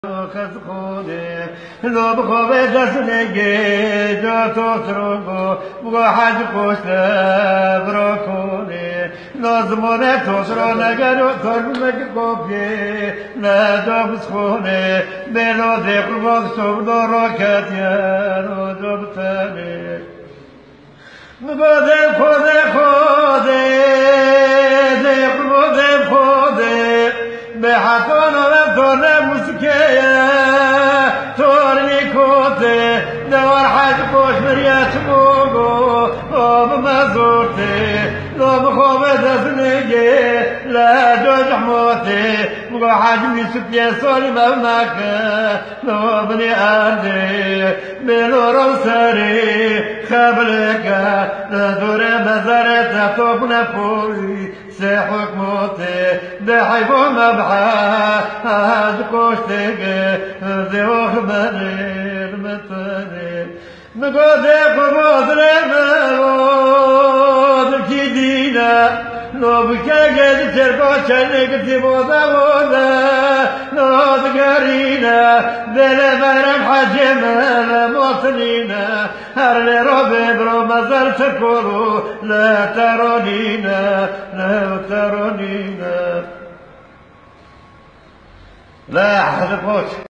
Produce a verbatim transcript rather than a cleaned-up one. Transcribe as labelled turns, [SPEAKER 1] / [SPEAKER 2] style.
[SPEAKER 1] خز خوده لب خوبه دست نگه جا تو سرگو بگو حج خوشته برا کنه نازمونه تو سرو نگر و ترم نگه کپیه ندام سخونه بلو دقل باز شب دو راکت یان و جبتنه بگو خوده خوده دقل بوده خوده به حتان و تونه موسیقی تورنی کوته دوار حج کوش مریت بوگو آب مزورته لب خوب دزنگی لا جوج حموته بگو حج میسوپی سالی ممکه نوبنی آنده بلو رو سری خبلکه ندور مزارت توب نپوی سه حکموته ده حیبو مبحث کوشتگه زیوخ بنیر متنیر مگوده قبوض رمود کی دینا نو بکگه چرکو چنگ تی بودا بودا نو دگرینا دل مرم حجم موطنینا هر لرو ببرو مزر سکولو لا ترونینا لا ترونینا لا حد قوش